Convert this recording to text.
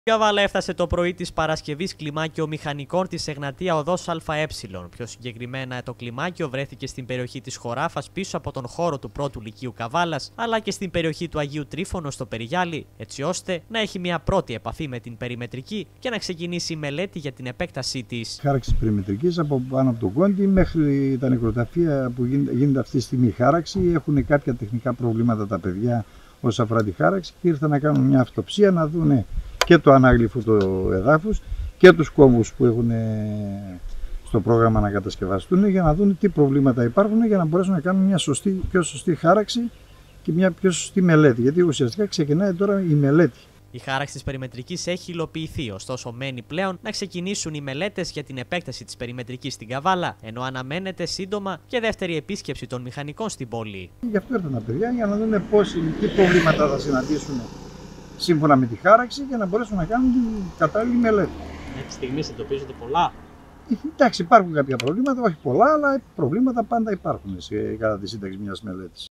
Η Καβάλα έφτασε το πρωί της Παρασκευής κλιμάκιο μηχανικών της Εγνατία Οδός ΑΕ. Πιο συγκεκριμένα, το κλιμάκιο βρέθηκε στην περιοχή της Χωράφας πίσω από τον χώρο του πρώτου λυκείου Καβάλας, αλλά και στην περιοχή του Αγίου Τρίφωνο στο Περιγιάλι, έτσι ώστε να έχει μια πρώτη επαφή με την περιμετρική και να ξεκινήσει η μελέτη για την επέκτασή της. Χάραξη περιμετρικής από πάνω από τον Κόντι μέχρι τα νεκροταφεία που γίνεται αυτή τη στιγμή η χάραξη. Έχουν κάποια τεχνικά προβλήματα τα παιδιά όσον αφορά τη χάραξη και ήρθαν να κάνουν μια αυτοψία να δουν και το ανάγλυφο του εδάφους και τους κόμβους που έχουν στο πρόγραμμα να κατασκευαστούν για να δουν τι προβλήματα υπάρχουν για να μπορέσουν να κάνουν μια πιο σωστή χάραξη και μια πιο σωστή μελέτη. Γιατί ουσιαστικά ξεκινάει τώρα η μελέτη. Η χάραξη της περιμετρικής έχει υλοποιηθεί, ωστόσο μένει πλέον να ξεκινήσουν οι μελέτες για την επέκταση της περιμετρικής στην Καβάλα, ενώ αναμένεται σύντομα και δεύτερη επίσκεψη των μηχανικών στην πόλη. Γι' αυτό ήρθαν τα παιδιά για να δουν τι προβλήματα θα συναντήσουν σύμφωνα με τη χάραξη για να μπορέσουν να κάνουν την κατάλληλη μελέτη. Μέχρι στιγμής εντοπίζονται πολλά. Εντάξει, υπάρχουν κάποια προβλήματα, όχι πολλά, αλλά προβλήματα πάντα υπάρχουν κατά τη σύνταξη μιας μελέτης.